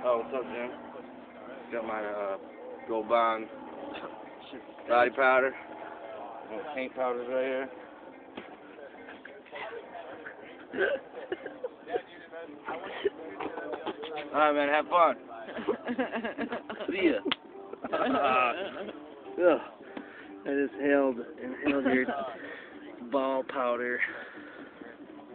Oh, what's up, Jim? Got my Gold Bond body powder. My paint powders right here. Alright, man, have fun. See ya. Ugh. I just inhaled your ball powder.